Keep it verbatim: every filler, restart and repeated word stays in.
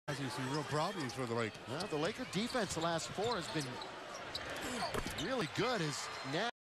causing some real problems for the Lakers. Well, the Laker defense the last four has been really good. As now